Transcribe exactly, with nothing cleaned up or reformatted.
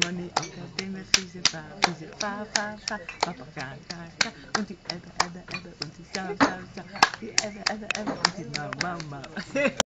Conny auf der Dinge Friese war, Friese fa, fa, fa, Papa ga, ga, ga, und die Ebbe, Ebbe, Ebbe, und die Sau, Sau, Sau, die Ebbe, Ebbe, Ebbe, und die Mau, Mau, Mau.